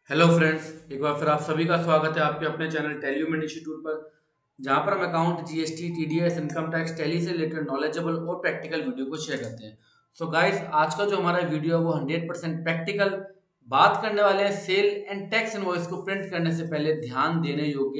Hello friends, एक बार फिर आप सभी का स्वागत है आपके अपने चैनल टेल्यूमेंट इंस्टीट्यूट पर, जहां पर हम account, GST, TDS, income tax, Tally से रिलेटेड नॉलेजेबल और प्रैक्टिकल वीडियो को शेयर करते हैं। सो गाइस, आज का जो हमारा वीडियो है वो 100% प्रैक्टिकल बात करने वाले हैं सेल एंड टैक्स इनवॉइस को प्रिंट करने से पहले ध्यान देने योग्य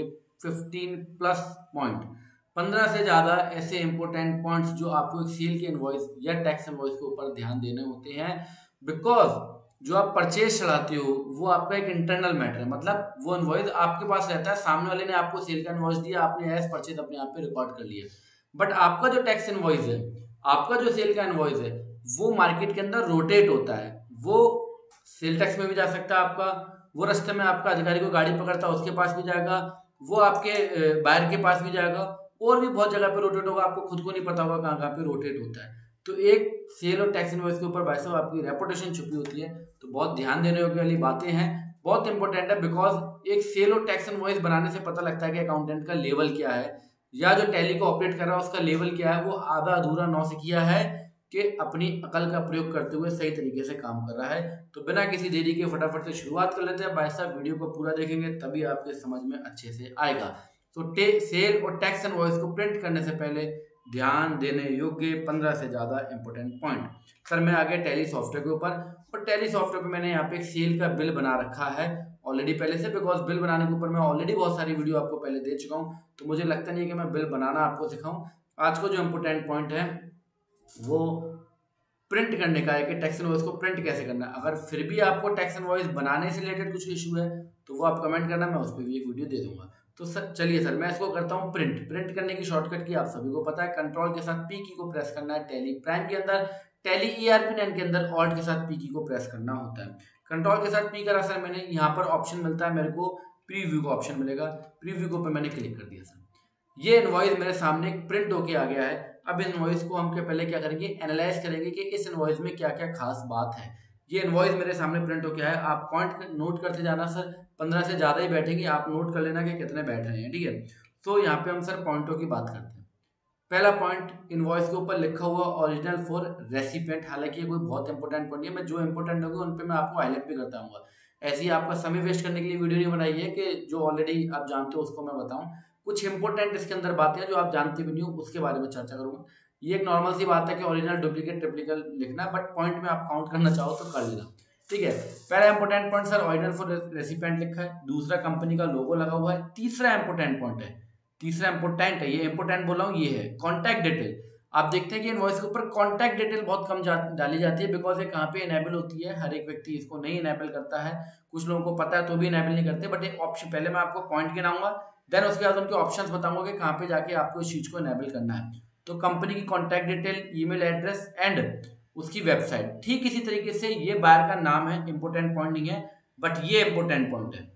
15 प्लस पॉइंट, 15 से ज्यादा ऐसे इंपॉर्टेंट पॉइंट्स जो आपको एक सेल के इनवॉइस या टैक्स इनवॉइस के ऊपर ध्यान देने होते हैं। बिकॉज जो आप परचेज चढ़ाते हो वो आपका एक इंटरनल मैटर है, मतलब वो इनवॉइस आपके पास रहता है, सामने वाले ने आपको सेल का इनवॉइस दिया, आपने एज परचेज अपने आप पे रिकॉर्ड कर लिया। बट आपका जो टैक्स इनवॉइस है, आपका जो सेल का इनवॉइस है, वो मार्केट के अंदर रोटेट होता है। वो सेल टैक्स में भी जा सकता है आपका, वो रास्ते में आपका अधिकारी को गाड़ी पकड़ता है उसके पास भी जाएगा, वो आपके बायर के पास भी जाएगा, और भी बहुत जगह पे रोटेट होगा, आपको खुद को नहीं पता होगा कहाँ कहाँ पे रोटेट होता है। तो एक सेल और टैक्स इनवॉइस के ऊपर भाई साहब आपकी रेपुटेशन छुपी होती है। तो बहुत ध्यान देने वाली बातें हैं, बहुत इंपॉर्टेंट है। बिकॉज एक सेल और टैक्स इनवॉइस बनाने से पता लगता है कि अकाउंटेंट का लेवल क्या है, या जो टैली को ऑपरेट कर रहा है उसका लेवल क्या है, वो आधा अधूरा नौसिखिया है कि अपनी अकल का प्रयोग करते हुए सही तरीके से काम कर रहा है। तो बिना किसी देरी के फटाफट से शुरुआत कर लेते हैं भाई साहब। वीडियो को पूरा देखेंगे तभी आपके समझ में अच्छे से आएगा। तो सेल और टैक्स इनवॉइस को प्रिंट करने से पहले ध्यान देने योग्य 15 से ज्यादा इंपॉर्टेंट पॉइंट। सर मैं आ गया टैली सॉफ्टवेयर के ऊपर, और टैली सॉफ्टवेयर पे मैंने यहाँ पे एक सेल का बिल बना रखा है ऑलरेडी पहले से। बिकॉज बिल बनाने के ऊपर मैं ऑलरेडी बहुत सारी वीडियो आपको पहले दे चुका हूँ, तो मुझे लगता नहीं है कि मैं बिल बनाना आपको सिखाऊं। आज का जो इंपॉर्टेंट पॉइंट है वो प्रिंट करने का है कि टैक्स इनवॉइस को प्रिंट कैसे करना है। अगर फिर भी आपको टैक्स इनवॉइस बनाने से रिलेटेड कुछ इशू है तो वो आप कमेंट करना, मैं उस पर भी एक वीडियो दे दूंगा। तो सर चलिए सर, मैं इसको करता हूँ प्रिंट। प्रिंट करने की शॉर्टकट की आप सभी को पता है, कंट्रोल के साथ पी की को प्रेस करना है टैली प्राइम के अंदर, टैली ERP9 के अंदर ऑल्ट के साथ पी की को प्रेस करना होता है। कंट्रोल के साथ पी करा सर मैंने, यहाँ पर ऑप्शन मिलता है मेरे को, प्रीव्यू का ऑप्शन मिलेगा, प्रीव्यू को पे मैंने क्लिक कर दिया सर। ये इनवॉइस मेरे सामने प्रिंट होके आ गया है। अब इनवॉइस को हम पहले क्या करेंगे, एनालाइज करेंगे कि इस इनवॉइस में क्या क्या खास बात है। ये इनवॉइस मेरे सामने प्रिंट होके आया है, आप पॉइंट नोट करते जाना सर। 15 से ज्यादा ही बैठेंगे, आप नोट कर लेना कि कितने बैठ रहे हैं, ठीक है। तो यहाँ पे हम सर पॉइंटों की बात करते हैं। पहला पॉइंट, इनवॉइस के ऊपर लिखा हुआ ओरिजिनल फॉर रेसिपिएंट। हालांकि ये कोई बहुत इंपॉर्टेंट पॉइंट नहीं है, मैं जो इंपॉर्टेंट होगी उन पे मैं आपको हाईलाइट भी करता हूँ। ऐसे ही आपका समय वेस्ट करने के लिए वीडियो नहीं बनाई है कि जो ऑलरेडी आप जानते हो उसको मैं बताऊं। कुछ इंपॉर्टेंट इसके अंदर बातें हैं जो आप जानते भी नहीं हो, उसके बारे में चर्चा करूंगा। ये एक नॉर्मल सी बात है कि ओरिजिनल, डुप्लीकेट, ट्रिप्लिकेट लिखना, बट पॉइंट में आप काउंट करना चाहो तो कर लेना, ठीक है। पहला important point sir, original for recipient लिखा है। दूसरा, कंपनी का लोगो लगा हुआ है। तीसरा इंपॉर्टेंट पॉइंट है, तीसरा इंपोर्टेंट है, ये इंपोर्टेंट बोल रहा हूँ, ये है कॉन्टैक्ट डिटेल। आप देखते हैं कि इनवॉइस के ऊपर कॉन्टैक्ट डिटेल बहुत कम डाली जाती है। बिकॉज ये कहाँ पे इनेबल होती है, हर एक व्यक्ति इसको नहीं इनेबल करता है। कुछ लोगों को पता है तो भी इनेबल नहीं करते। बट एक ऑप्शन, पहले मैं आपको पॉइंट गिनाऊंगा, देन उसके बाद उनके ऑप्शंस बताऊंगा कि कहाँ पे जाके आपको इस चीज को इनेबल करना है। तो कंपनी की contact detail, email address and उसकी वेबसाइट। ठीक इसी तरीके से ये बायर का नाम है, इंपोर्टेंट पॉइंट नहीं है, बट ये इंपोर्टेंट पॉइंट है।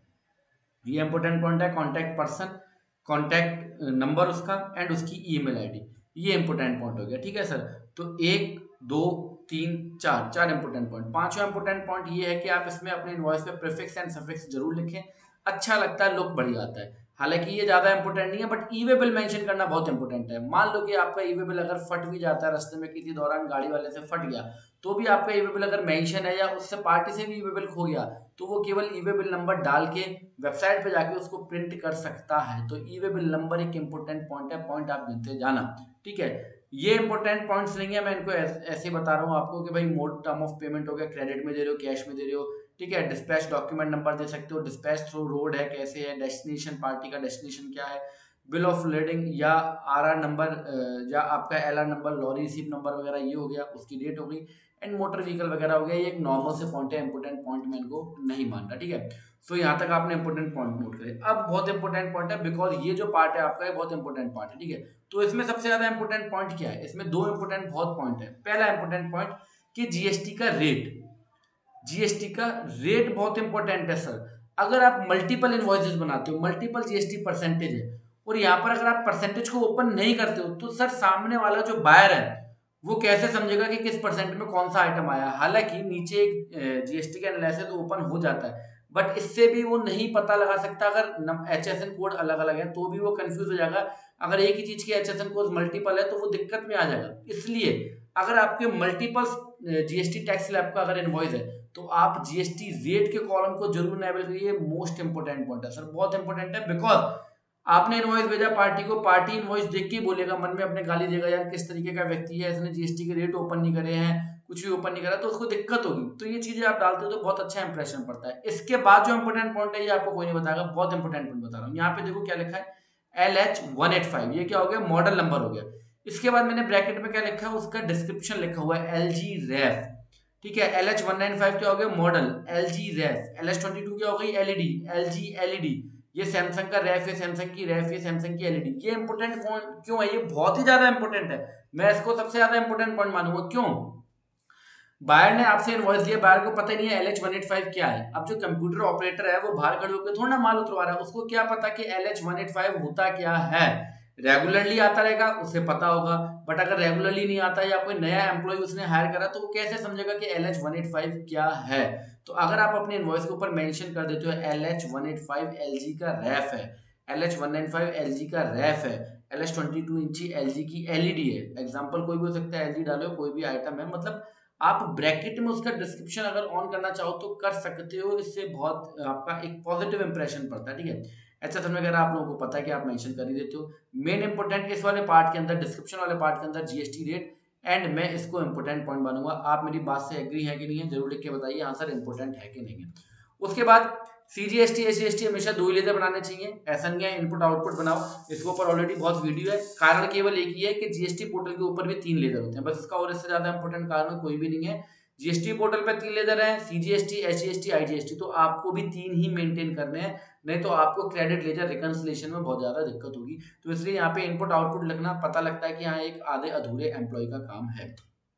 ये इंपोर्टेंट पॉइंट है, कॉन्टैक्ट पर्सन, कॉन्टैक्ट नंबर उसका एंड उसकी ईमेल आईडी। ये इंपोर्टेंट पॉइंट हो गया, ठीक है सर। तो एक, दो, तीन, चार, चार इंपोर्टेंट पॉइंट। पांचवा इंपोर्टेंट पॉइंट ये है कि आप इसमें अपने इनवॉइस पे प्रीफिक्स एंड सफिक्स जरूर लिखें, अच्छा लगता है, लुक बढ़िया आता है। हालांकि ये ज्यादा इंपोर्टेंट नहीं है, but e way bill mention करना बहुत इंपोर्टेंट है। मान लो कि आपका ई वे बिल अगर फट भी जाता है, रास्ते में किसी दौरान गाड़ी वाले से फट गया, तो भी आपका ई वे बिल अगर मेंशन है, या उससे पार्टी से भी ई वे बिल खो गया, तो वो केवल ई वे बिल नंबर डाल के वेबसाइट पे जाके उसको प्रिंट कर सकता है। तो ई वे बिल नंबर एक इंपोर्टेंट पॉइंट है, पॉइंट आप गिनते जाना, ठीक है। ये इंपोर्टेंट पॉइंट्स नहीं है, मैं इनको ऐसे बता रहा हूँ आपको कि भाई मोड टर्म ऑफ पेमेंट हो गया, क्रेडिट में दे रहे हो, कैश में दे रहे हो, ठीक है। डिस्पैच डॉक्यूमेंट नंबर दे सकते हो, डिस्पैच थ्रू रोड है, कैसे है, डेस्टिनेशन, पार्टी का डेस्टिनेशन क्या है, बिल ऑफ लोडिंग या RR नंबर, या आपका LR number, lorry receipt number वगैरह, ये हो गया, उसकी डेट हो गई, एंड मोटर व्हीकल वगैरह हो गया। ये एक नॉर्मल से पॉइंट है, इंपोर्टेंट पॉइंट मैं इनको नहीं मान रहा, ठीक है। सो यहाँ तक आपने इंपोर्टेंट पॉइंट नोट करे। अब बहुत इंपोर्टेंट पॉइंट है, बिकॉज ये जो पार्ट है आपका, ये बहुत इंपोर्टेंट पार्ट है, ठीक है। तो इसमें सबसे ज्यादा इंपोर्टेंट पॉइंट क्या है, इसमें दो इंपोर्टेंट बहुत पॉइंट है। पहला इंपोर्टेंट पॉइंट कि जीएसटी का रेट, जीएसटी का रेट बहुत इंपॉर्टेंट है सर। अगर आप मल्टीपल इनवॉइसेस बनाते हो, मल्टीपल जीएसटी परसेंटेज है, और यहाँ पर अगर आप परसेंटेज को ओपन नहीं करते हो, तो सर सामने वाला जो बायर है वो कैसे समझेगा कि किस परसेंट में कौन सा आइटम आया। हालांकि नीचे एक जीएसटी का एनालिसिस ओपन हो जाता है, बट इससे भी वो नहीं पता लगा सकता। अगर HSN कोड अलग अलग है तो भी वो कंफ्यूज हो जाएगा। अगर एक ही चीज के HSN कोड मल्टीपल है तो वो दिक्कत में आ जाएगा। इसलिए अगर आपके मल्टीपल जीएसटी टैक्स स्लैब का अगर इनवॉइस है, तो आप जीएसटी रेट के कॉलम को जरूर इनेबल करिए। मोस्ट इंपोर्टेंट पॉइंट है सर, बहुत इंपोर्टेंट है। बिकॉज आपने इनवॉइस भेजा पार्टी को, पार्टी इनवॉइस देख के बोलेगा, मन में अपने गाली देगा, यार किस तरीके का व्यक्ति है, इसने जीएसटी के रेट ओपन नहीं करे हैं, कुछ भी ओपन नहीं करा, तो उसको दिक्कत होगी। तो ये चीजें आप डालते हो तो बहुत अच्छा इंप्रेशन पड़ता है। इसके बाद जो इंपोर्टेंट पॉइंट है ये आपको कोई नहीं बताएगा, बहुत इंपोर्टेंट पॉइंट बता रहा हूँ। यहाँ पे देखो क्या लिखा है, LH185, ये क्या हो गया, मॉडल नंबर हो गया। इसके बाद मैंने ब्रैकेट में क्या लिखा है, उसका डिस्क्रिप्शन लिखा हुआ है LG रेफ, ठीक है। LH195 क्या हो गया, मॉडल LG रेफ। LH22 क्या हो गई, LED, LG LED। ये सैमसंग का रेफ है, सैमसंग की रेफ, ये सैमसंग की LED। ये इंपोर्टेंट क्यों है, ये बहुत ही ज्यादा इंपोर्टेंट है, मैं इसको सबसे ज्यादा इंपोर्टेंट पॉइंट मानूंगा। क्यों, बायर ने आपसे इनवॉइस दिया, बायर को पता ही नहीं है LH185 क्या है। अब जो कंप्यूटर ऑपरेटर है वो बाहर खड़े होकर थोड़ा ना माल उतरवा रहा है, उसको क्या पता कि LH185 होता क्या है। रेगुलरली आता रहेगा उसे पता होगा, बट अगर रेगुलरली नहीं आता या कोई नया एम्प्लॉय उसने हायर करा तो वो कैसे समझेगा कि LH185 क्या है। तो अगर आप अपने इनवॉइस के ऊपर मेंशन कर देते हो LH185 LG का रैफ है, LH195 LG का रैफ है, LH22 इंची LG की LED है, एग्जाम्पल कोई भी हो सकता है, LG डालो कोई भी आइटम है, मतलब आप ब्रैकेट में उसका डिस्क्रिप्शन अगर ऑन करना चाहो तो कर सकते हो। इससे बहुत आपका एक पॉजिटिव इंप्रेशन पड़ता है, ठीक है। HSM वगैरह आप लोगों को पता है कि आप मेंशन कर ही देते हो। मेन इंपोर्टेंट इस वाले पार्ट के अंदर, डिस्क्रिप्शन वाले पार्ट के अंदर जीएसटी रेट, एंड मैं इसको इंपोर्टेंट पॉइंट मानूंगा। आप मेरी बात से एग्री है कि नहीं है, जरूर लिख के बताइए आंसर इंपोर्टेंट है कि नहीं है। उसके बाद CGST SGST हमेशा 2 ही लेजर बनाने चाहिए, ऐसा नहीं है इनपुट आउटपुट बनाओ, इसके ऊपर ऑलरेडी बहुत वीडियो है। कारण केवल एक ही है कि जीएसटी पोर्टल के ऊपर भी 3 लेजर होते हैं, बस इसका और इससे ज्यादा इंपोर्टेंट कारण कोई भी नहीं है। जीएसटी पोर्टल पे 3 लेजर है, CGST SGST IGST, तो आपको भी 3 ही मेंटेन करने हैं, नहीं तो आपको क्रेडिट लेजर रिकंसिलिएशन में बहुत ज्यादा दिक्कत होगी। तो इसलिए यहाँ पे इनपुट आउटपुट लिखना, पता लगता है कि यहाँ एक आधे अधूरे एम्प्लॉय का काम है,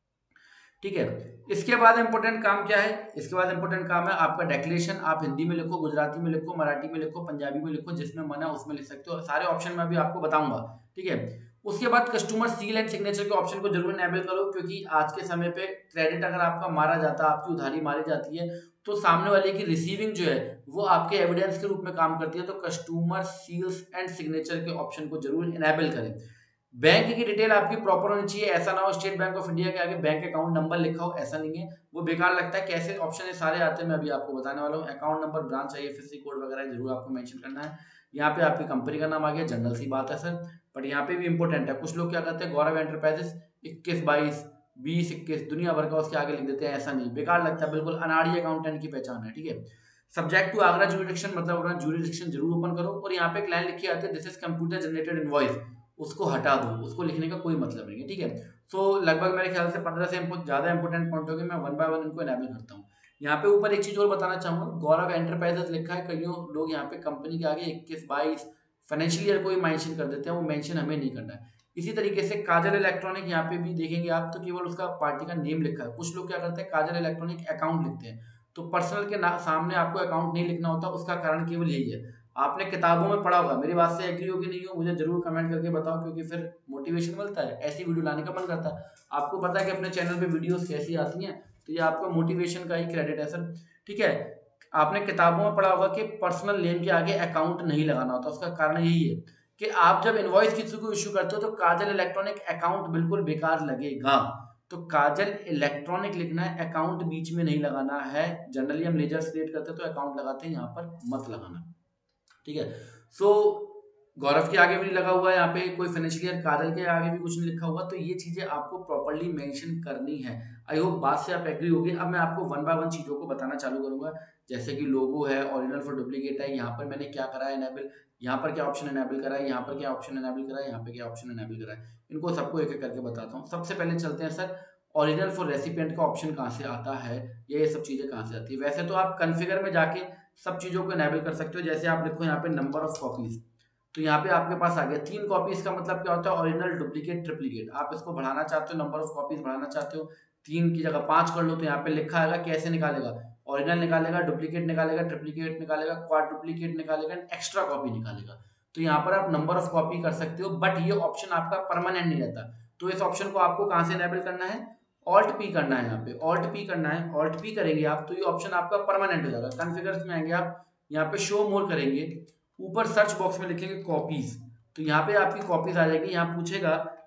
ठीक है। इसके बाद इंपोर्टेंट काम क्या है, इसके बाद इंपोर्टेंट काम है आपका डेक्लेरेशन। आप हिंदी में लिखो, गुजराती में लिखो, मराठी में लिखो, पंजाबी में लिखो, जिसमें मन है उसमें लिख सकते हो, सारे ऑप्शन में भी आपको बताऊंगा, ठीक है। उसके बाद कस्टमर सील एंड सिग्नेचर के ऑप्शन को जरूर इनेबल करो, क्योंकि आज के समय पे क्रेडिट अगर आपका मारा जाता है, आपकी उधारी मारी जाती है, तो सामने वाले की रिसीविंग जो है वो आपके एविडेंस के रूप में काम करती है। तो कस्टमर सील्स एंड सिग्नेचर के ऑप्शन को जरूर इनेबल करें। बैंक की डिटेल आपकी प्रॉपर होनी चाहिए, ऐसा ना हो स्टेट बैंक ऑफ इंडिया के आगे बैंक अकाउंट नंबर लिखा हो, ऐसा नहीं है, वो बेकार लगता है। कैसे ऑप्शन है सारे आते हैं, मैं अभी आपको बताने वाला हूँ। Account number, branch, IFSC code वगैरह जरूर आपको मेंशन करना है। यहाँ पे आपकी कंपनी का नाम आ गया, जनरल सी बात है सर, बट यहाँ पे भी इंपॉर्टेंट है। कुछ लोग क्या करते हैं, गौरव एंटरप्राइजेस 21 22 20 21 दुनिया भर का उसके आगे लिख देते हैं, ऐसा नहीं, बेकार लगता है, बिल्कुल अनाड़ी अकाउंटेंट की पहचान है, ठीक है। सब्जेक्ट टू आगरा ज्यूरिडिक्शन, मतलब अपना ज्यूरिडिक्शन जरूर ओपन करो, और यहाँ पे एक लाइन लिखी आती है, this is computer generated invoice, उसको हटा दो, उसको लिखने का कोई मतलब नहीं है, ठीक है। सो लगभग मेरे ख्याल से 15 से ज्यादा इंपोर्टेंट पॉइंट हो गए, मैं वन बाय वन इनको इनेबल करता हूँ। यहाँ पे ऊपर एक चीज और बताना चाहूंगा, गौरव एंटरप्राइजेस लिखा है, कईयों लोग यहाँ पे कंपनी के आगे 21 22 फाइनेंशियल ईयर को ही मेंशन कर देते हैं, वो मेंशन हमें नहीं करना है। इसी तरीके से काजल इलेक्ट्रॉनिक, यहाँ पे भी देखेंगे आप तो केवल उसका पार्टी का नेम लिखा है। कुछ लोग क्या करते हैं, काजल इलेक्ट्रॉनिक अकाउंट लिखते हैं, तो पर्सनल के सामने आपको अकाउंट नहीं लिखना होता, उसका कारण केवल यही है। आपने किताबों में पढ़ा होगा, मेरी बात से एग्री हो कि नहीं हो मुझे जरूर कमेंट करके बताओ, क्योंकि फिर मोटिवेशन मिलता है, ऐसी वीडियो लाने का मन करता है। आपको पता है कि अपने चैनल पे वीडियोस कैसी आती हैं, तो ये आपका मोटिवेशन का ही क्रेडिट है सर, ठीक है। आपने किताबों में पढ़ा होगा कि पर्सनल नेम के आगे अकाउंट नहीं लगाना होता, उसका कारण यही है कि आप जब इनवॉइस किसी को इश्यू करते हो तो काजल इलेक्ट्रॉनिक अकाउंट बिल्कुल बेकार लगेगा। तो काजल इलेक्ट्रॉनिक लिखना है, अकाउंट बीच में नहीं लगाना है। जनरली हम लेजर क्रिएट करते हैं तो अकाउंट लगाते हैं, यहाँ पर मत लगाना, ठीक है। सो गौरव के आगे भी नहीं लगा हुआ है, यहाँ पे कोई फाइनेंशियल ईयर, काजल के आगे भी कुछ नहीं लिखा हुआ, तो ये चीजें आपको प्रॉपर्ली मेंशन करनी है। आई होप बात से आप एग्री होगी। अब मैं आपको वन बाय वन चीजों को बताना चालू करूंगा, जैसे कि लोगो है, ओरिजिनल फॉर डुप्लीकेट है, यहाँ पर मैंने क्या करा है इनेबल, यहाँ पर क्या ऑप्शन इनेबल करा है, यहाँ पर क्या ऑप्शन इनेबल करा है, यहाँ पे क्या ऑप्शन इनेबल करा है, इनको सबको एक एक करके बताता हूँ। सबसे पहले चलते हैं सर, ओरिजिनल फॉर रेसिपिएंट का ऑप्शन कहाँ से आता है, ये सब चीजें कहाँ से आती है। वैसे तो आप कॉन्फ़िगर में जाके सब चीजों को इनेबल कर सकते हो, जैसे आप लिखो यहाँ पे नंबर ऑफ कॉपीज, तो यहाँ पे आपके पास आ गया 3 कॉपीज का मतलब क्या होता है, ओरिजिनल डुप्लीकेट ट्रिप्लीकेट। आप इसको बढ़ाना चाहते हो, नंबर ऑफ कॉपीज बढ़ाना चाहते हो, 3 की जगह 5 कर लो, तो यहाँ पे लिखा आएगा, कैसे निकालेगा, ओरिजिनल निकालेगा, डुप्लीकेट निकालेगा, ट्रिप्लीकेट निकालेगा, क्वाड्रुप्लीकेट निकालेगा, एक्स्ट्रा कॉपी निकालेगा। तो यहाँ पर आप नंबर ऑफ कॉपी कर सकते हो, बट ये ऑप्शन आपका परमानेंट नहीं रहता। तो इस ऑप्शन को आपको कहाँ से इनेबल करना है, ऑल्ट पी करना है, यहाँ पे ऑल्ट पी करना है, ऑल्ट पी करेंगे आप तो ये ऑप्शन आपका परमानेंट हो जाएगा। कॉन्फ़िगर्स में आएंगे आप, यहाँ पे शो मोर करेंगे, ऊपर सर्च बॉक्स में लिखेंगे कॉपीज, तो यहाँ पे आपकी कॉपीज आ जाएगी। यहाँ पूछेगा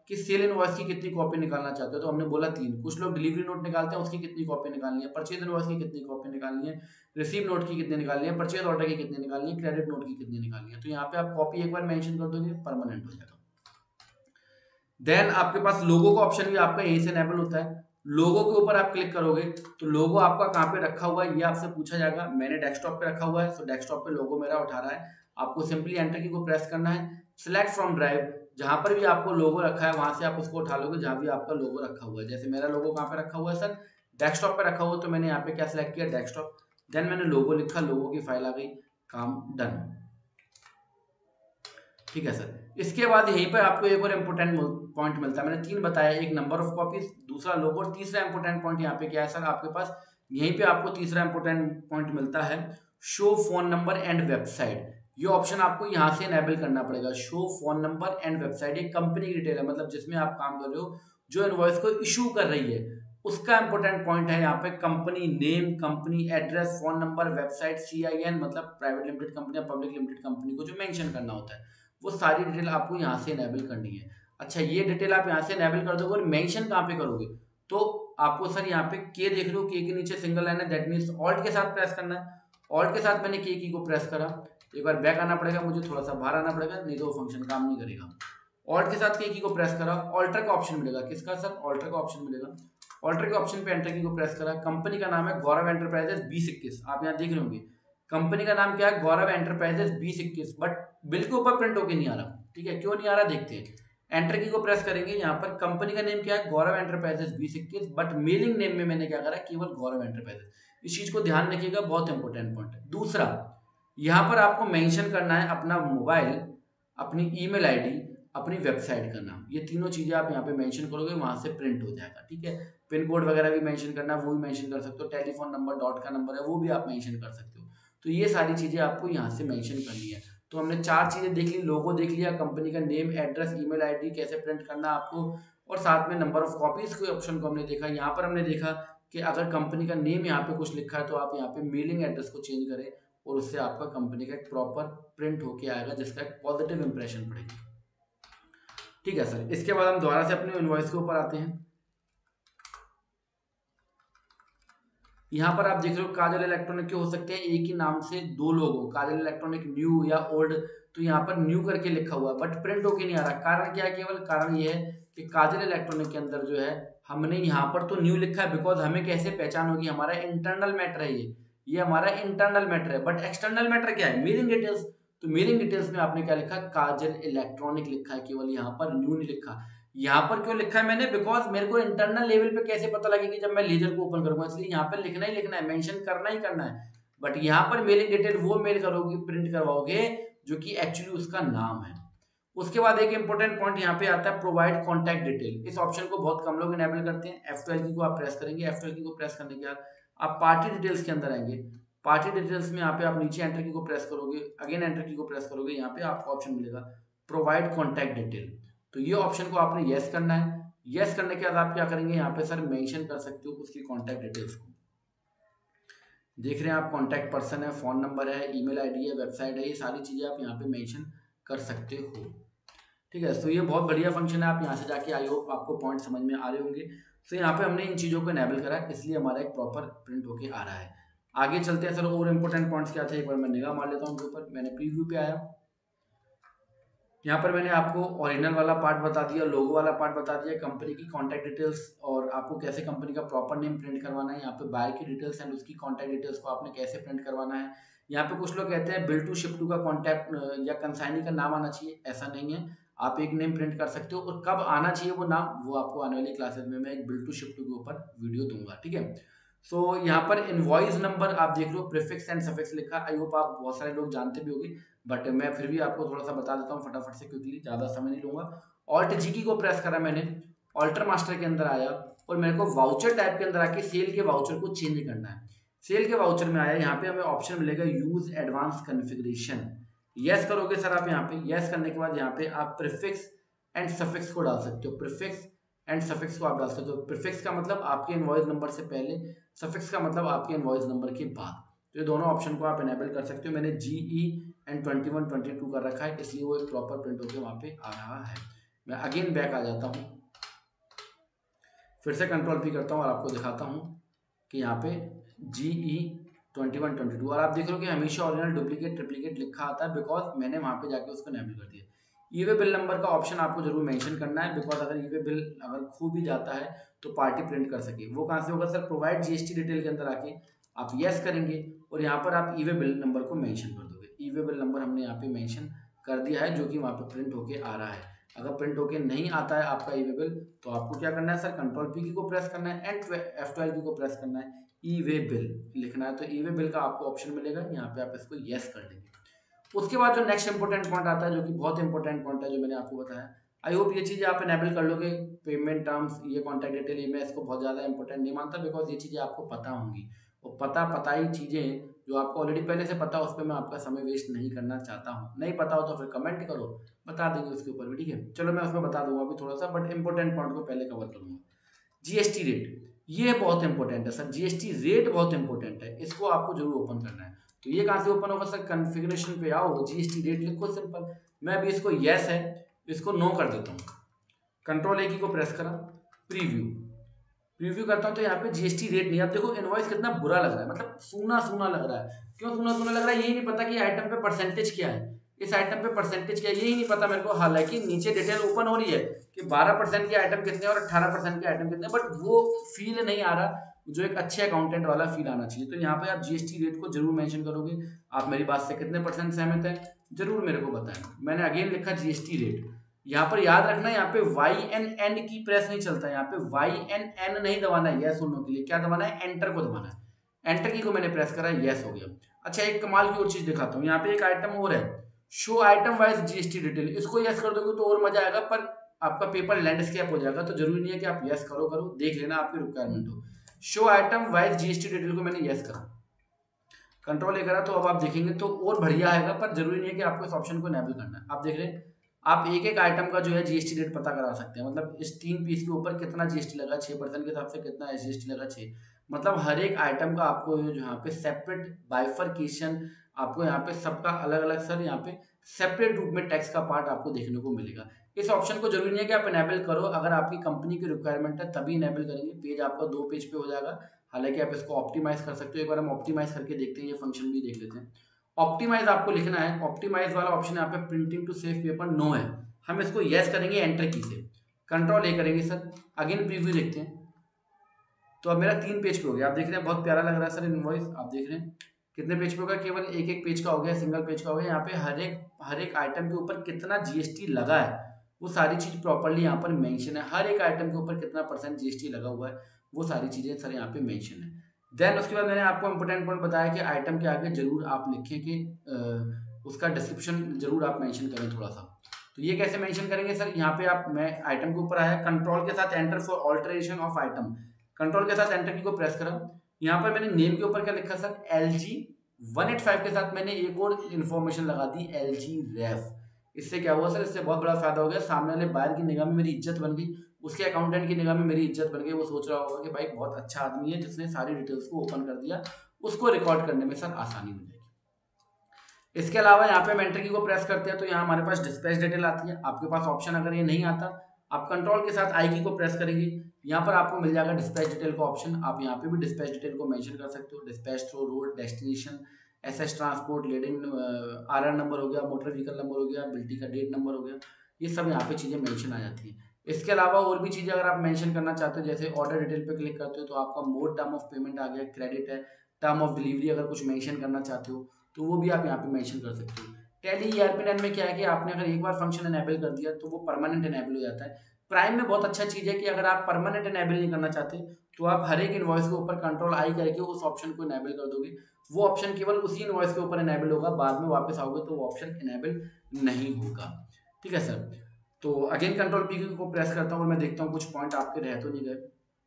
कि सेल इनवॉइस की कितनी कॉपी निकालना चाहते हो, तो हमने बोला 3। कुछ लोग डिलीवरी नोट निकालते हैं, उसकी कितनी कॉपी निकालनी है, परचेज इनवॉइस की कितनी कॉपी निकालनी है, रिसीव नोट की कितनी निकालनी है, परचेज ऑर्डर की कितनी निकालनी है, क्रेडिट नोट की कितनी निकालनी है। तो यहाँ पे आप कॉपी एक बार मेंशन कर दोगे, परमानेंट हो जाएगा। देन आपके पास लोगो का ऑप्शन भी आपका यहीं से इनेबल होता है। लोगो के ऊपर आप क्लिक करोगे तो लोगो आपका कहाँ पे रखा हुआ है ये आपसे पूछा जाएगा। मैंने डेस्कटॉप पे रखा हुआ है, सो डेस्कटॉप पे लोगो मेरा उठा रहा है। आपको सिंपली एंटर की को प्रेस करना है, सिलेक्ट फ्रॉम ड्राइव, जहां पर भी आपको लोगो रखा है वहां से आप उसको उठा लोगे जहां भी आपका लोगो रखा हुआ है। जैसे मेरा लोगो कहाँ पे रखा हुआ है सर, डेस्कटॉप पे रखा हुआ, तो मैंने यहाँ पे क्या सिलेक्ट किया, डेस्कटॉप। देन मैंने लोगो लिखा, लोगो की फाइल आ गई, काम डन। ठीक है सर। इसके बाद यहीं पर आपको एक और इम्पोर्टेंट पॉइंट मिलता है, मैंने 3 बताया, एक नंबर ऑफ कॉपीज, दूसरा लोगो, और तीसरा इंपोर्टेंट पॉइंट यहाँ पे क्या है सर, आपके पास यहीं पे आपको तीसरा इंपोर्टेंट पॉइंट मिलता है, show phone number and website. ये ऑप्शन आपको यहाँ से इनेबल करना पड़ेगा, show phone number and website. ये कंपनी की डिटेल है, मतलब जिसमें आप काम कर रहे हो, जो इनवॉइस को इशू कर रही है, उसका इंपोर्टेंट पॉइंट है यहाँ पे company name, company address, phone number, website, CIN, मतलब प्राइवेट लिमिटेड कंपनी या पब्लिक लिमिटेड कंपनी को जो मेंशन करना होता है, वो सारी डिटेल आपको यहाँ से इनेबल करनी है। अच्छा, ये डिटेल आप यहाँ से इनेबल कर दोगे और मेंशन कहाँ पे करोगे, तो आपको सर यहाँ पे के देख रहे हो, के नीचे सिंगल लाइन है, दैट मीन्स ऑल्ट के साथ प्रेस करना है। ऑल्ट के साथ मैंने के की को प्रेस करा, एक बार बैक आना पड़ेगा मुझे, थोड़ा सा बाहर आना पड़ेगा, नहीं तो वो फंक्शन काम नहीं करेगा। ऑल्ट के साथ के की को प्रेस करा, ऑल्टर का ऑप्शन मिलेगा, किसका सर, ऑल्टर का ऑप्शन मिलेगा। ऑल्टर के ऑप्शन पे एंटर की को प्रेस करा, कंपनी का नाम है गौरव एंटरप्राइजेस 2021, आप यहाँ देख रहे होंगे कंपनी का नाम क्या है, गौरव एंटरप्राइजेस 2021, बट बिल के ऊपर प्रिंट होके नहीं आ रहा। ठीक है, क्यों नहीं आ रहा देखते हैं। एंटर की को प्रेस करेंगे, यहाँ पर कंपनी का नेम क्या है, Gaurav enterprises 2021, but mailing name में मैंने क्या करा, केवल गौरव एंटरप्राइजेस। इस चीज को ध्यान रखिएगा, बहुत इंपॉर्टेंट पॉइंट है। दूसरा, यहाँ पर आपको मेंशन करना है अपना मोबाइल, अपनी ईमेल आईडी, अपनी वेबसाइट का नाम। ये तीनों चीजें आप यहाँ पे मेंशन करोगे, वहां से प्रिंट हो जाएगा। ठीक है, पिन कोड वगैरह भी मेंशन करना है, वो भी मेंशन कर सकते हो, टेलीफोन नंबर, डॉट का नंबर है वो भी आप मेंशन कर सकते हो। तो ये सारी चीजें आपको यहाँ से मेंशन करनी है। तो हमने 4 चीजें देख ली, लोगो देख लिया, कंपनी का नेम, एड्रेस, ईमेल आईडी कैसे प्रिंट करना आपको, और साथ में नंबर ऑफ कॉपीज के ऑप्शन को हमने देखा। यहाँ पर हमने देखा कि अगर कंपनी का नेम यहाँ पे कुछ लिखा है तो आप यहाँ पे मेलिंग एड्रेस को चेंज करें, और उससे आपका कंपनी का एक प्रॉपर प्रिंट होके आएगा, जिसका एक पॉजिटिव इंप्रेशन पड़ेगा। ठीक है सर। इसके बाद हम दोबारा से अपने इनवॉइस के ऊपर आते हैं। यहाँ पर आप देख रहे हो काजल इलेक्ट्रॉनिक के हो सकते हैं एक ही नाम से 2 लोगो, काजल इलेक्ट्रॉनिक न्यू या ओल्ड, तो यहाँ पर न्यू करके लिखा हुआ है बट प्रिंट होके नहीं आ रहा। कारण क्या है, केवल कारण ये है कि काजल इलेक्ट्रॉनिक के अंदर जो है हमने यहाँ पर तो न्यू लिखा है, बिकॉज हमें कैसे पहचान होगी, हमारा इंटरनल मैटर है ये हमारा इंटरनल मैटर है। बट एक्सटर्नल मैटर क्या है, मेलिंग डिटेल्स। तो मेलिंग डिटेल्स में आपने क्या लिखा, काजल इलेक्ट्रॉनिक लिखा है, केवल यहाँ पर न्यू नहीं लिखा। यहाँ पर क्यों लिखा है मैंने, बिकॉज मेरे को इंटरनल लेवल पे कैसे पता लगेगी जब मैं लेजर को ओपन करूंगा, इसलिए यहाँ पर लिखना ही लिखना है, मेंशन करना ही करना है। बट यहाँ पर मेलिंग डिटेल वो मेल करोगे, प्रिंट करवाओगे जो कि एक्चुअली उसका नाम है। उसके बाद एक इंपॉर्टेंट पॉइंट यहाँ पे आता है, प्रोवाइड कॉन्टैक्ट डिटेल। इस ऑप्शन को बहुत कम लोग इनेबल करते हैं। F12 की को आप प्रेस करेंगे, F12 की को प्रेस करने के बाद आप पार्टी डिटेल्स के अंदर आएंगे। पार्टी डिटेल्स में यहाँ पे आप नीचे एंटर की को प्रेस करोगे, अगेन एंटर की को प्रेस करोगे, यहाँ पे आपको ऑप्शन मिलेगा प्रोवाइड कॉन्टैक्ट डिटेल। तो ये ऑप्शन को आपने यस करना है। यस करने के बाद आप क्या करेंगे, यहाँ पे सर मेंशन कर सकते हो उसकी कॉन्टैक्ट डिटेल्स को। देख रहे हैं आप, कॉन्टैक्ट पर्सन है, फोन नंबर है, ईमेल आईडी है, वेबसाइट है, ये सारी चीजें आप यहाँ पे मेंशन कर सकते हो। ठीक है, तो ये बहुत बढ़िया फंक्शन है। आप यहाँ से जाके आई होप आपको पॉइंट समझ में आ रहे होंगे। तो यहाँ पे हमने इन चीजों को इनेबल करा, इसलिए हमारा एक प्रॉपर प्रिंट होके आ रहा है। आगे चलते हैं सर, और इंपॉर्टेंट पॉइंट्स क्या थे, एक बार मैं निगाह मार लेता हूँ उनके ऊपर। मैंने प्रीव्यू पे आया, यहाँ पर मैंने आपको ओरिजिनल वाला पार्ट बता दिया, लोगो वाला पार्ट बता दिया, कंपनी की कॉन्टैक्ट डिटेल्स और आपको कैसे कंपनी का प्रॉपर नेम प्रिंट करवाना है, यहाँ पे बायर की डिटेल्स एंड उसकी कॉन्टैक्ट डिटेल्स को आपने कैसे प्रिंट करवाना है। यहाँ पे कुछ लोग कहते हैं बिल टू शिप टू का कॉन्टैक्ट या कंसाइनी का नाम आना चाहिए, ऐसा नहीं है, आप एक नेम प्रिंट कर सकते हो, और कब आना चाहिए वो नाम, वो आपको आने वाली क्लासेस में मैं एक बिल टू शिप टू के ऊपर वीडियो दूंगा। ठीक है, सो यहाँ पर इनवॉइस नंबर आप देख लो, प्रीफिक्स एंड सफिक्स लिखा, आई होप आप बहुत सारे लोग जानते भी होंगे, बट मैं फिर भी आपको थोड़ा सा बता देता हूँ फटाफट से, क्योंकि ज़्यादा समय नहीं लूंगा। ऑल्ट जी की को प्रेस करा मैंने, ऑल्टर मास्टर के अंदर आया और मेरे को वाउचर टाइप के अंदर आके सेल के वाउचर को चेंज करना है। सेल के वाउचर में आया, यहाँ पे हमें ऑप्शन मिलेगा यूज एडवांस कॉन्फ़िगरेशन। यस करोगे सर आप, यहाँ पे यस करने के बाद यहाँ पे आप प्रीफिक्स एंड सफिक्स को डाल सकते हो। प्रीफिक्स एंड सफिक्स को आप डाल सकते हो। प्रीफिक्स का मतलब आपके इनवॉइस नंबर से पहले, सफिक्स का मतलब आपके इनवॉइस नंबर के बाद। तो ये दोनों ऑप्शन को आप इनेबल कर सकते हो। मैंने GE एंड 21 22 कर रखा है, इसलिए वो एक प्रॉपर प्रिंट होकर वहाँ पे आ रहा है। मैं अगेन बैक आ जाता हूँ, फिर से कंट्रोल पी करता हूँ और आपको दिखाता हूँ कि यहाँ पे GE2122 और आप देख रहे हो कि हमेशा ओरिजिनल डुप्लीकेट ट्रिप्लीकेट लिखा आता है, बिकॉज मैंने वहाँ पे जाके उसको इनेबल कर दिया। ई वे बिल नंबर का ऑप्शन आपको जरूर मेंशन करना है, बिकॉज अगर ई वे बिल अगर खो भी जाता है तो पार्टी प्रिंट कर सके। वो कहाँ से होगा सर, प्रोवाइड जीएसटी डिटेल के अंदर आके आप यस करेंगे और यहाँ पर आप ई वे बिल नंबर को मेंशन कर दोगे। ई वे बिल नंबर हमने यहाँ पे मेंशन कर दिया है, जो कि वहाँ पे प्रिंट होके आ रहा है। अगर प्रिंट होके नहीं आता है आपका ई वे बिल तो आपको क्या करना है सर, कंट्रोल पी की को प्रेस करना है एंड F12 की को प्रेस करना है, ई वे बिल लिखना है। तो ई वे बिल का आपको ऑप्शन मिलेगा, यहाँ पे आप इसको यस कर देंगे। उसके बाद जो नेक्स्ट इंपॉर्टेंट पॉइंट आता है, जो कि बहुत इंपॉर्टेंट पॉइंट है, जो मैंने आपको बताया, आई होप ये चीज़ें आप इनेबल कर लोगे। पेमेंट टर्म्स, ये कॉन्टैक्ट डिटेल, ये मैं इसको बहुत ज़्यादा इंपॉर्टेंट नहीं मानता, बिकॉज ये चीज़ें आपको पता होंगी और पता ही चीज़ें जो आपको ऑलरेडी पहले से पता, उस पर मैं आपका समय वेस्ट नहीं करना चाहता हूँ। नहीं पता हो तो फिर कमेंट करो, बता देंगे उसके ऊपर भी, ठीक है। चलो मैं उसमें बता दूंगा अभी थोड़ा सा, बट इंपॉर्टेंट पॉइंट को पहले कवर करूंगा। जीएसटी रेट, ये बहुत इंपॉर्टेंट है सर, जीएसटी रेट बहुत इंपॉर्टेंट है, इसको आपको जरूर ओपन करना है। तो ये कहाँ से ओपन होगा सर, कॉन्फ़िगरेशन पे आओ, जीएसटी रेट लिखो सिंपल। मैं अभी इसको यस है, इसको नो कर देता हूँ, कंट्रोल ए की को प्रेस करा, प्रीव्यू करता हूँ तो यहाँ पे जीएसटी रेट नहीं। अब देखो इनवॉइस कितना बुरा लग रहा है, मतलब सूना सूना लग रहा है। क्यों सूना सूना लग रहा है, यही नहीं पता कि आइटम पे परसेंटेज क्या है, इस आइटम पे परसेंटेज क्या है, यही नहीं पता मेरे को। हालांकि नीचे डिटेल ओपन हो रही है कि 12% के आइटम कितने और 18% के आइटम कितने, बट वो फील नहीं आ रहा जो एक अच्छे अकाउंटेंट वाला फील आना चाहिए। तो यहाँ पे आप जीएसटी रेट को जरूर मेंशन करोगे। आप मेरी बात से कितने % सहमत है, जरूर मेरे को बताएं। मैंने अगेन लिखा जीएसटी रेट। यहाँ पर याद रखना, यहाँ पे YNN की प्रेस नहीं चलता, यहाँ पे YNN नहीं दबाना है यस सुनने के लिए, क्या दबाना है, एंटर को दबाना है। एंटर की को मैंने प्रेस करा, यस हो गया। अच्छा, एक कमाल की और चीज दिखाता हूँ, यहाँ पे एक आइटम और है, show item wise GST detail, इसको यस कर दोगे तो और मजा आएगा, पर आपका पेपर लैंडस्केप हो जाएगा। तो जरूरी नहीं है कि आप यस करो, देख लेना आपकी रिक्वायरमेंट हो। Show item wise GST detail को मैंने यस करा, कंट्रोल ए करा, तो अब आप देखेंगे तो और बढ़िया आएगा, पर जरूरी नहीं है कि आपको इस ऑप्शन को इनेबल करना है। आप देख रहे हैं, आप एक एक आइटम का जो है जीएसटी रेट पता करा सकते हैं, मतलब इस 3 पीस के ऊपर कितना जीएसटी लगा, 6% के हिसाब से कितना जीएसटी लगा, 6, मतलब हर एक आइटम का आपको जो यहाँ पे सेपरेट बाइफरकेशन, आपको यहाँ पे सबका अलग अलग सर, यहाँ पे सेपरेट रूप में टैक्स का पार्ट आपको देखने को मिलेगा। इस ऑप्शन को जरूरी नहीं है कि आप इनेबल करो, अगर आपकी कंपनी की रिक्वायरमेंट है तभी इनेबल करेंगे। पेज आपका 2 पेज पे हो जाएगा, हालांकि आप इसको ऑप्टिमाइज कर सकते हो। एक बार हम ऑप्टिमाइज करके देखते हैं, ये फंक्शन भी देख लेते हैं। ऑप्टिमाइज आपको लिखना है, ऑप्टिमाइज वाला ऑप्शन यहाँ पे printing to save paper no है, हम इसको यस करेंगे एंटर की से, कंट्रोल ए करेंगे सर, अगेन प्रीव्यू देखते हैं। तो अब मेरा 3 पेज पे हो गया, आप देख रहे हैं बहुत प्यारा लग रहा है सर इनवॉइस। आप देख रहे हैं कितने पेज पे होगा, केवल एक एक पेज का हो गया, सिंगल पेज का हो गया। यहाँ पे हर एक आइटम के ऊपर कितना जीएसटी लगा है वो सारी चीज प्रॉपर्ली यहाँ पर मेंशन है, हर एक आइटम के ऊपर कितना % जीएसटी लगा हुआ है वो सारी चीजें सर यहाँ पे मेंशन है। देन उसके बाद मैंने आपको इंपोर्टेंट पॉइंट बताया कि आइटम के आगे जरूर आप लिखें कि उसका डिस्क्रिप्शन जरूर आप मेंशन करें थोड़ा सा। तो ये कैसे मेंशन करेंगे सर, यहाँ पे आप, मैं आइटम के ऊपर आया, कंट्रोल के साथ enter for alteration of item, control के साथ एंटर की को प्रेस करा। यहाँ पर मैंने नेम के ऊपर क्या लिखा सर, LG185 के साथ मैंने एक और इन्फॉर्मेशन लगा दी, LG रेफ। इससे क्या हुआ सर, इससे बहुत बड़ा फायदा हो गया, सामने वाले बायर की निगाह में मेरी इज्जत बन गई, उसके अकाउंटेंट की निगाह में मेरी इज्जत बन गई। वो सोच रहा होगा कि भाई बहुत अच्छा आदमी है जिसने सारी डिटेल्स को ओपन कर दिया, उसको रिकॉर्ड करने में सर आसानी हो जाएगी। इसके अलावा यहाँ पे हम एंटर की को प्रेस करते हैं तो यहाँ हमारे पास डिस्पैच डिटेल आती है। आपके पास ऑप्शन अगर ये नहीं आता, आप कंट्रोल के साथ आई की को प्रेस करेंगे, यहाँ पर आपको मिल जाएगा डिस्पैच डिटेल का ऑप्शन। आप यहाँ पे भी डिस्पैच डिटेल को मेंशन कर सकते हो, dispatch through road destination, SS transport, leading RR number हो गया, मोटर व्हीकल नंबर हो गया, बिल्टी का डेट नंबर हो गया, ये सब यहाँ पे चीजें मेंशन आ जाती है। इसके अलावा और भी चीजें अगर आप मेंशन करना चाहते हो, जैसे ऑर्डर डिटेल पे क्लिक करते हो तो आपका मोड टर्म ऑफ पेमेंट आ गया, क्रेडिट है, टर्म ऑफ डिलीवरी अगर कुछ मेंशन करना चाहते हो तो वो भी आप यहाँ पे मेंशन कर सकते हो। टैली ERP9 में क्या है कि आपने अगर एक बार फंक्शन इनेबल कर दिया तो वो परमानेंट इनेबल हो जाता है। प्राइम में बहुत अच्छा चीज है कि अगर आप परमानेंट इनेबल नहीं करना चाहते तो आप हर एक इनवॉइस के ऊपर कंट्रोल आई करके उस ऑप्शन को इनेबल कर दोगे, वो ऑप्शन केवल उसी इनवॉइस के ऊपर इनेबल होगा, बाद में वापस आओगे तो वो ऑप्शन इनेबल नहीं होगा। ठीक है सर, तो अगेन कंट्रोल पी को प्रेस करता हूँ और मैं देखता हूँ कुछ पॉइंट आपके रह तो नहीं गए।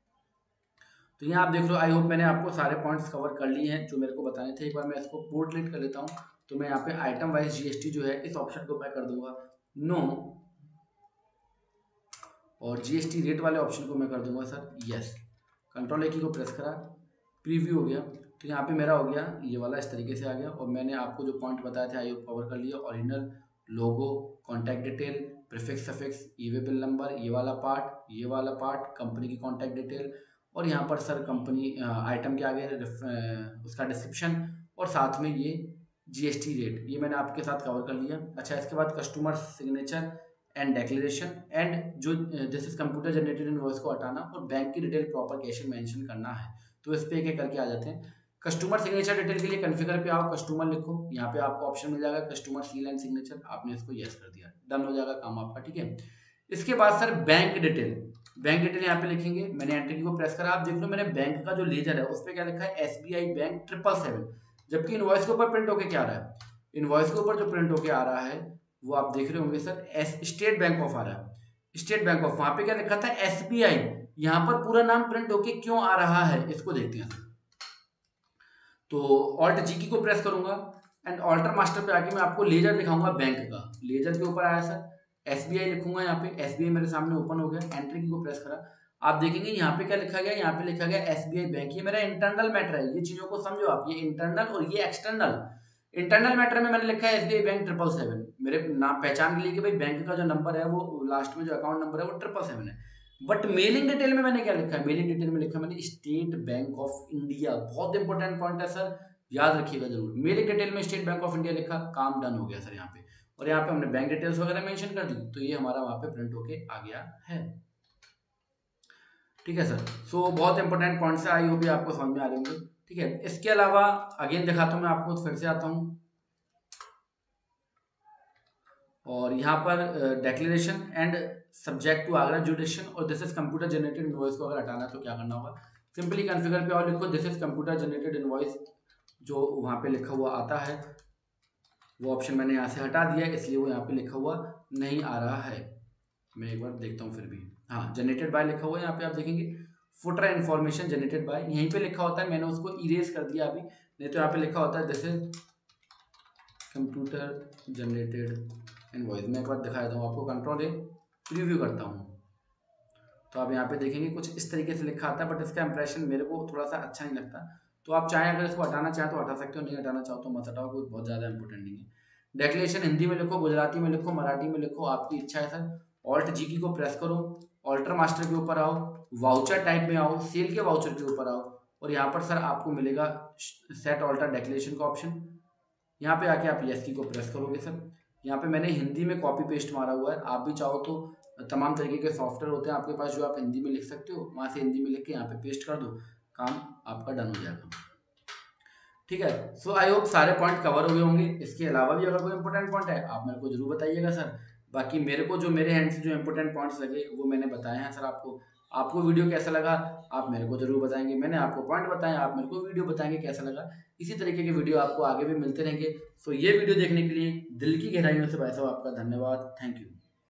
तो यहाँ आप देख लो, आई होप मैंने आपको सारे पॉइंट्स कवर कर लिए हैं जो मेरे को बताने थे। एक बार मैं इसको पोर्टलेट कर लेता हूँ, तो मैं यहाँ पे आइटम वाइज जीएसटी जो है इस ऑप्शन को मैं कर दूंगा नो, और जीएसटी रेट वाले ऑप्शन को मैं कर दूंगा सर यस। कंट्रोल ए की को प्रेस करा, प्रीव्यू हो गया, तो यहाँ पे मेरा हो गया ये वाला इस तरीके से आ गया। और मैंने आपको जो पॉइंट बताए थे आई होप कवर कर लिया, original logo, contact detail, prefix suffix, e way bill number, ये वाला पार्ट, कंपनी की कॉन्टैक्ट डिटेल, और यहाँ पर सर कंपनी आइटम के आगे उसका डिस्क्रिप्शन, और साथ में ये जीएसटी रेट, ये मैंने आपके साथ कवर कर लिया। अच्छा, इसके बाद customer signature and declaration, and जो this is computer generated invoice को हटाना और बैंक की डिटेल प्रॉपर कैश में मेंशन करना है। तो इस पे एक एक करके आ जाते हैं। कस्टमर सिग्नेचर डिटेल के लिए कॉन्फ़िगर पे आओ, कस्टमर लिखो, यहाँ पे आपको ऑप्शन मिल जाएगा कस्टमर सील एंड सिग्नेचर, आपने इसको यस कर दिया, डन हो जाएगा काम आपका। ठीक है, इसके बाद सर बैंक डिटेल यहाँ पे लिखेंगे। मैंने एंट्री की को प्रेस करा, आप देख लो मैंने बैंक का जो लेजर है उस पर क्या लिखा है, SBI बैंक 777, जबकि इनवॉइस के ऊपर प्रिंट होके क्या आ रहा है, इनवॉइस के ऊपर जो प्रिंट होके आ रहा है वो आप देख रहे होंगे सर स्टेट बैंक ऑफ आ रहा है, स्टेट बैंक ऑफ। वहां पे क्या लिखा था SBI, यहाँ पर पूरा नाम प्रिंट होके क्यों आ रहा है इसको देखते हैं। तो ऑल्ट जी की को प्रेस करूंगा एंड ऑल्टर मास्टर पे आके मैं आपको लेजर दिखाऊंगा बैंक का। लेजर के ऊपर आया सर, SBI लिखूंगा, यहाँ पे SBI मेरे सामने ओपन हो गया, एंट्री की को प्रेस करा, आप देखेंगे यहाँ पे क्या लिखा गया, यहाँ पे लिखा गया SBI बैंक। ये मेरा इंटरनल मैटर है, ये चीजों को समझो आप, ये इंटरनल और ये एक्सटर्नल। इंटरनल मैटर में मैंने लिखा है SBI बैंक 777, मेरे नाम पहचान के लिए कि भाई बैंक का जो नंबर है वो लास्ट में जो अकाउंट नंबर है वो 777 है। बट मेलिंग डिटेल में मैंने क्या लिखा है, मेलिंग डिटेल में लिखा मैंने स्टेट बैंक ऑफ इंडिया। बहुत इंपॉर्टेंट पॉइंट है सर, याद रखिएगा जरूर। मेलिंग डिटेल में स्टेट बैंक ऑफ इंडिया लिखा, काम डन हो गया सर यहाँ पे। और यहाँ पे हमने बैंक डिटेल्स वगैरह मेंशन कर दी, तो ये हमारा वहां पे प्रिंट होके आ गया है। ठीक है सर, सो बहुत इंपॉर्टेंट पॉइंट्स है, आई होप भी आपको समझ में आ रहे होंगे। ठीक है, इसके अलावा अगेन दिखाता हूँ मैं आपको, फिर से आता हूँ और यहाँ पर declaration and subject to Agra jurisdiction, और this is computer generated invoice को अगर हटाना है तो क्या करना होगा, सिंपली कॉन्फ़िगर पे और लिखो this is computer generated invoice, जो वहाँ पे लिखा हुआ आता है वो ऑप्शन मैंने यहाँ से हटा दिया, इसलिए वो यहाँ पे लिखा हुआ नहीं आ रहा है। मैं एक बार देखता हूँ फिर भी, हाँ जनरेटेड बाय लिखा हुआ है यहाँ पे, आप देखेंगे फुटर इन्फॉर्मेशन जनरेटेड बाय यहीं पे लिखा होता है, मैंने उसको इरेज कर दिया अभी, नहीं तो यहाँ पे लिखा होता है this is computer generated invoice. मैं एक बार दिखा देता हूँ आपको, कंट्रोल ए प्रीव्यू करता हूँ, तो आप यहाँ पे देखेंगे कुछ इस तरीके से लिखा आता है, बट इसका इंप्रेशन मेरे को थोड़ा सा अच्छा नहीं लगता। तो आप चाहें अगर इसको हटाना चाहें तो हटा सकते हो, नहीं हटाना चाहो तो मत हटाओ, कोई बहुत ज़्यादा इंपॉर्टेंट नहीं है। डेक्लेरेशन हिंदी में लिखो, गुजराती में लिखो, मराठी में लिखो, आपकी इच्छा है सर। ऑल्ट जी की को प्रेस करो, ऑल्टर मास्टर के ऊपर आओ, वाउचर टाइप में आओ, सेल के वाउचर के ऊपर आओ, और यहाँ पर सर आपको मिलेगा सेट ऑल्टर डेक्लेरेशन का ऑप्शन। यहाँ पे आके आप यस की को प्रेस करोगे सर। यहाँ पे मैंने हिंदी में कॉपी पेस्ट मारा हुआ है, आप भी चाहो तो तमाम तरीके के सॉफ्टवेयर होते हैं आपके पास जो आप हिंदी में लिख सकते हो, वहाँ से हिंदी में लिख के यहाँ पे पेस्ट कर दो, काम आपका डन हो जाएगा। ठीक है, सो आई होप सारे पॉइंट कवर हो गए होंगे। इसके अलावा भी अगर कोई इंपॉर्टेंट पॉइंट है आप मेरे को जरूर बताइएगा सर। बाकी मेरे को जो मेरे हैंड से जो इंपॉर्टेंट पॉइंट्स लगे वो मैंने बताए हैं सर आपको। आपको वीडियो कैसा लगा आप मेरे को जरूर बताएंगे, मैंने आपको पॉइंट बताए, आप मेरे को वीडियो बताएंगे कैसा लगा। इसी तरीके के वीडियो आपको आगे भी मिलते रहेंगे। सो ये वीडियो देखने के लिए दिल की गहराइयों से भाई साहब आपका धन्यवाद, थैंक यू।